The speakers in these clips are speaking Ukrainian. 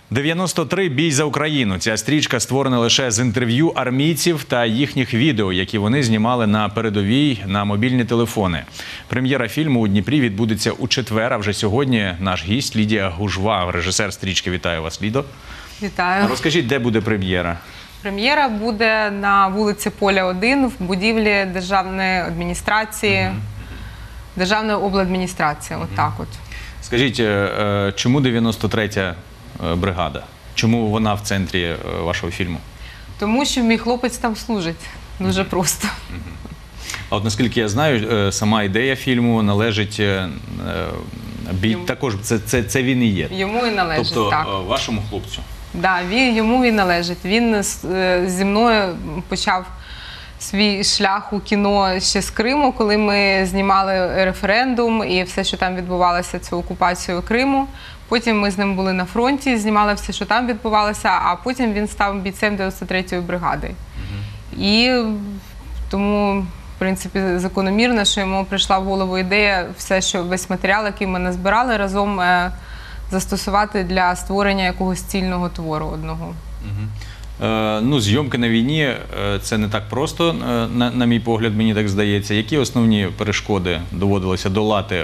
93. Бій за Україну. Ця стрічка створена лише з інтерв'ю армійців та їхніх відео, які вони знімали на передовій на мобільні телефони. Прем'єра фільму у Дніпрі відбудеться у четвер, а вже сьогодні наш гість Лідія Гужва, режисер стрічки. Вітаю вас, Лідо. Вітаю. Розкажіть, де буде прем'єра? Прем'єра буде на вулиці Поля 1 в будівлі Державної адміністрації, Державної обладміністрації. Отак от. Скажіть, чому 93-я бригада? Чому вона в центрі вашого фільму? Тому що мій хлопець там служить. Дуже просто. А от наскільки я знаю, сама ідея фільму належить також, це він і є. Йому і належить, тобто, так. Вашому хлопцю. Так, йому і належить. Він зі мною почав свій шлях у кіно ще з Криму, коли ми знімали референдум і все, що там відбувалося, цю окупацію Криму. Потім ми з ним були на фронті, знімали все, що там відбувалося, а потім він став бійцем 93-ї бригади. І тому, в принципі, закономірно, що йому прийшла в голову ідея все, що весь матеріал, який ми назбирали, разом застосувати для створення якогось цільного твору одного. Ну, зйомки на війні – це не так просто, на мій погляд, мені так здається. Які основні перешкоди доводилося долати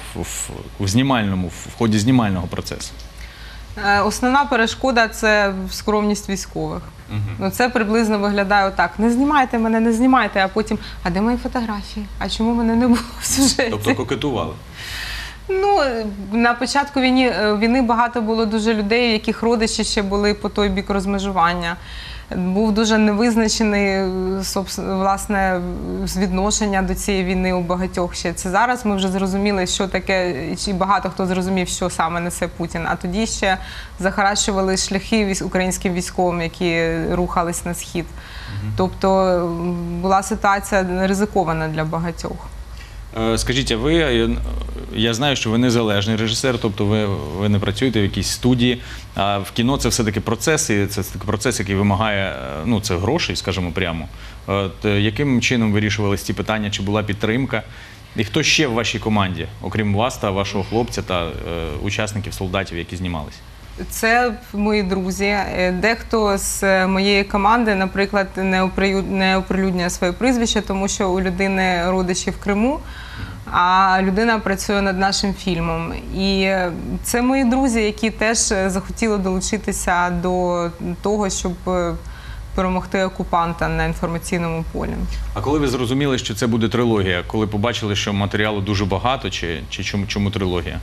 в ході знімального процесу? Основна перешкода – це скромність військових. Ну, це приблизно виглядає отак. Не знімайте мене, не знімайте, а потім, а де мої фотографії? А чому мене не було в сюжеті? Тобто кокетували? Ну, на початку війни багато було дуже людей, яких родичі ще були по той бік розмежування. Був дуже невизначений, власне, відношення до цієї війни у багатьох ще. Це зараз ми вже зрозуміли, що таке, і багато хто зрозумів, що саме несе Путін. А тоді ще захаращували шляхи українським військовим, які рухались на схід. Тобто була ситуація ризикована для багатьох. Скажіть, а я знаю, що ви незалежний режисер, тобто ви не працюєте в якійсь студії, а в кіно це все-таки процес, і це процес, який вимагає, ну, це грошей, скажімо прямо. Яким чином вирішувалися ці питання, чи була підтримка? І хто ще в вашій команді, окрім вас та вашого хлопця та учасників, солдатів, які знімалися? Це мої друзі. Дехто з моєї команди, наприклад, не оприлюднює своє прізвище, тому що у людини родичі в Криму, а людина працює над нашим фільмом. І це мої друзі, які теж захотіли долучитися до того, щоб перемогти окупанта на інформаційному полі. А коли ви зрозуміли, що це буде трилогія? Коли побачили, що матеріалу дуже багато, чи чому трилогія?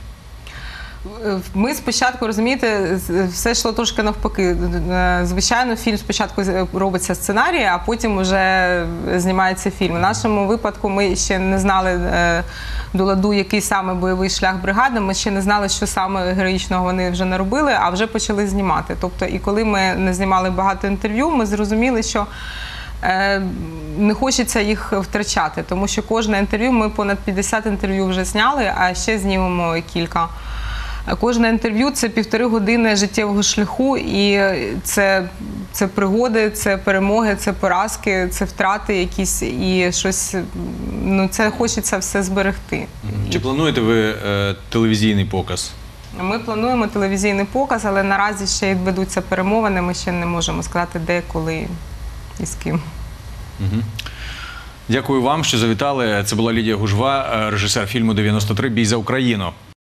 Ми спочатку, розумієте, все йшло трошки навпаки. Звичайно, фільм спочатку робиться сценарій, а потім вже знімається фільм. У нашому випадку ми ще не знали до ладу, який саме бойовий шлях бригади, ми ще не знали, що саме героїчного вони вже наробили, а вже почали знімати. Тобто, і коли ми не знімали багато інтерв'ю, ми зрозуміли, що не хочеться їх втрачати, тому що кожне інтерв'ю, ми понад 50 інтерв'ю вже зняли, а ще знімемо кілька. Кожне інтерв'ю – це 1,5 години життєвого шляху, і це пригоди, це перемоги, це поразки, це втрати якісь, і щось, ну, це хочеться все зберегти. Чи плануєте ви телевізійний показ? Ми плануємо телевізійний показ, але наразі ще ведуться перемовини, ми ще не можемо сказати, де, коли і з ким. Дякую вам, що завітали. Це була Лідія Гужва, режисер фільму «93. Бій за Україну».